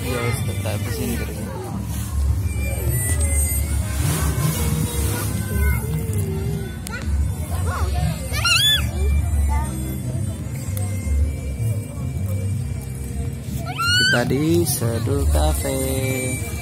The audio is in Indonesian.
Ya wis tetap di sini terus. Kita di Seduh Cafe.